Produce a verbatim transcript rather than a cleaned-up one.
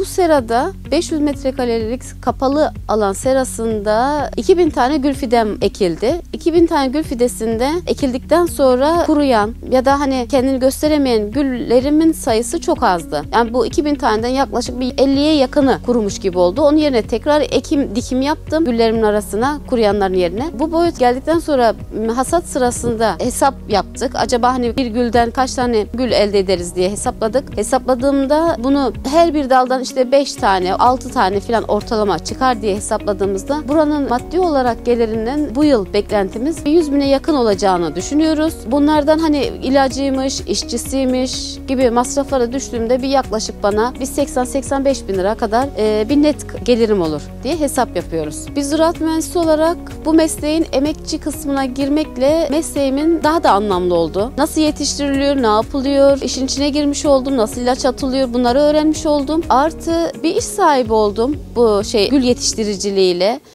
Bu serada beş yüz metrekarelik kapalı alan serasında iki bin tane gül fidem ekildi. iki bin tane gül fidesinde ekildikten sonra kuruyan ya da hani kendini gösteremeyen güllerimin sayısı çok azdı. Yani bu iki bin taneden yaklaşık bir elliye yakını kurumuş gibi oldu. Onun yerine tekrar ekim dikim yaptım güllerimin arasına, kuruyanların yerine. Bu boyut geldikten sonra hasat sırasında hesap yaptık. Acaba hani bir gülden kaç tane gül elde ederiz diye hesapladık. Hesapladığımda bunu her bir daldan işte beş tane, altı tane falan ortalama çıkar diye hesapladığımızda buranın maddi olarak gelirinden bu yıl beklentimiz yüz bine yakın olacağını düşünüyoruz. Bunlardan hani ilacıymış, işçisiymiş gibi masraflara düştüğümde bir yaklaşık bana bir seksen seksen beş bin lira kadar e, bir net gelirim olur diye hesap yapıyoruz. Biz ziraat mühendisi olarak bu mesleğin emekçi kısmına girmekle mesleğimin daha da anlamlı oldu. Nasıl yetiştiriliyor, ne yapılıyor, işin içine girmiş oldum, nasıl ilaç atılıyor bunları öğrenmiş oldum. Artı bir iş sahibi oldum bu şey gül yetiştiriciliğiyle.